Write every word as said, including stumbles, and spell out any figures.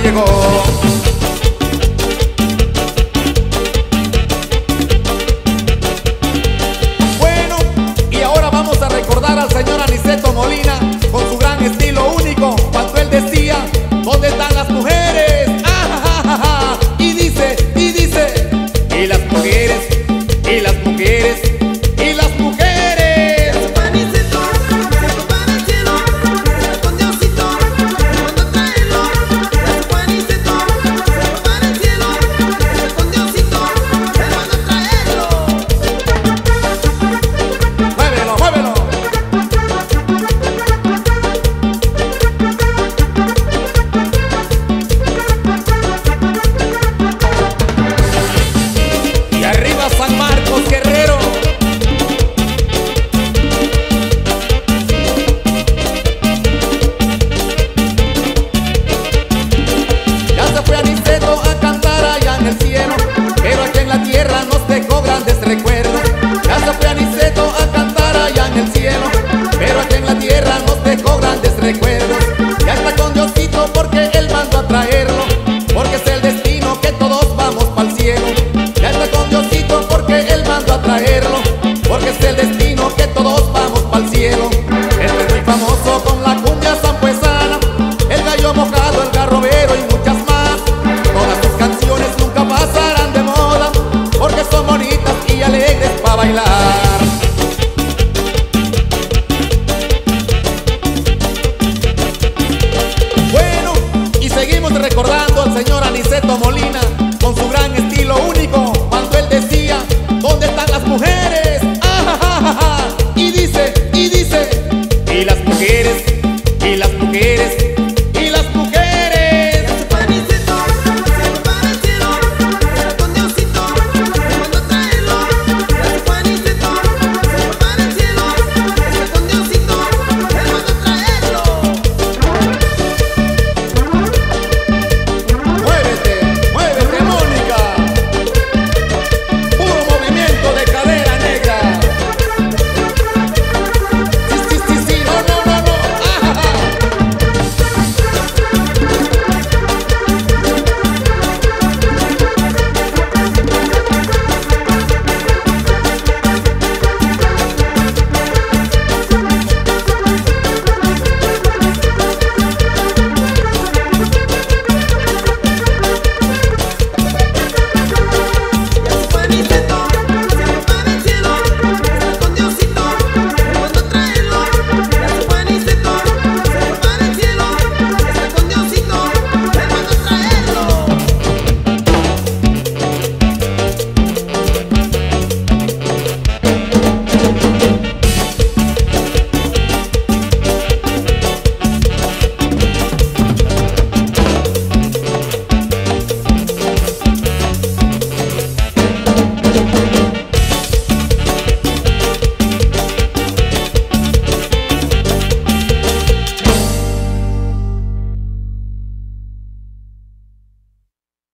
llegó. Bueno, y ahora vamos a recordar al señor Aniceto Molina con su gran estilo único, cuando él decía: ¿dónde están las mujeres? ¡Ah, ja, ja, ja! Y dice, y dice, y las mujeres, y las mujeres, y las mujeres. Aniceto, se para el cielo, con Diosito, cuando traerlo. Aniceto, se para el cielo, con Diosito, cuando traerlo. Muévelo, muévelo. Y arriba San Marcos, Guerrero. Ya se fue Aniceto a cantar allá en el cielo, pero aquí en la tierra nos dejó grandes recuerdos. Ya se fue Aniceto a cantar allá en el cielo, pero aquí en la tierra nos dejó grandes recuerdos. Ya está con Diosito porque él mandó a traerlo, porque es el destino que todos vamos pa'l cielo. Ya está con Diosito porque él mandó a traerlo, porque es el destino que todos vamos pa'l cielo. Este es muy famoso con la cumbia sampuesana, el gallo mojado, el garrobero y muchas más. Todas sus canciones nunca pasarán de moda, porque son bonitas y alegres para bailar. Bueno, y seguimos recordando